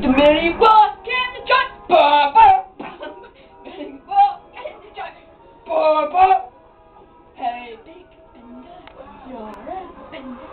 The many walk in the joint, many walk in the joint, hey, big bender, you're a bender.